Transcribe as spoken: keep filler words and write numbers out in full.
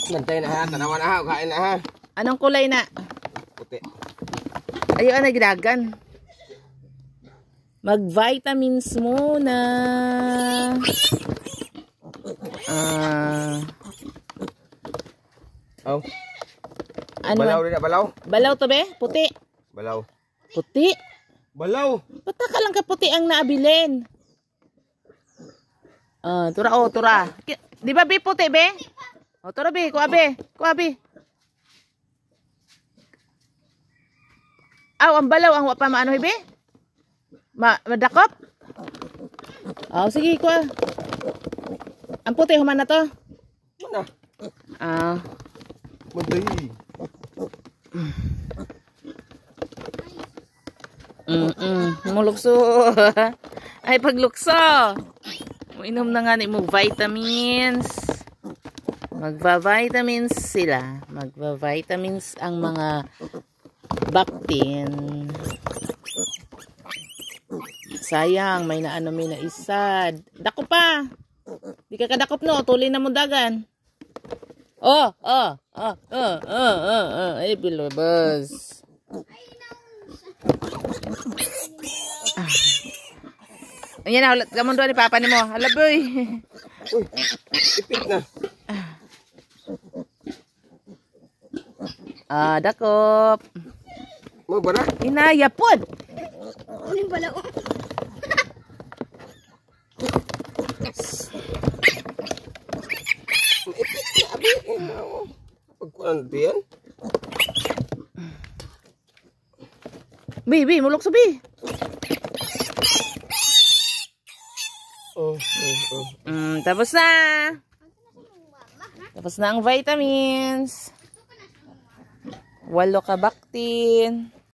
Nantay na ha, tanawan na ha, kain na ha. Anong kulay na? Puti. Ayaw na ginagan. Mag-vitamins muna. Ah. Oh. Ano Balaw man? rin na, balaw. Balaw to be? Puti. Balaw. Puti. Balaw. Pataka lang ka puti ang naabilin. Ah, tura oh, tura. Di ba be puti be? O tura be, kuha be. Kuha be. Aw, ang balaw ang wapa maano be? Ma madakop? Oh, sige kuha. Ang puti human na to. Mana? Ah. Maday. Mm -mm. Mulukso. Ay, paglukso. Inom na nga ni mo vitamins. Magva-vitamins sila. Magva-vitamins ang mga baktin. Sayang, may naano may naisad. Dako pa. Di ka kadakop no, tuloy na mo dagan. Oh, oh, oh, oh, oh, oh, oh. Ay, bilobas. Ah. Ayan na, ulit gamon doon ni papa ni mo. Halaboy. Uy, ipit na. Ah, dakop. Mo ba na? Inaya pod. Uling balaw. Pagkuhan natin yan. Bi, bi, mulok sa bi. Oh, oh, oh. Mm, tapos na. Tapos na ang vitamins. Walo ka baktin.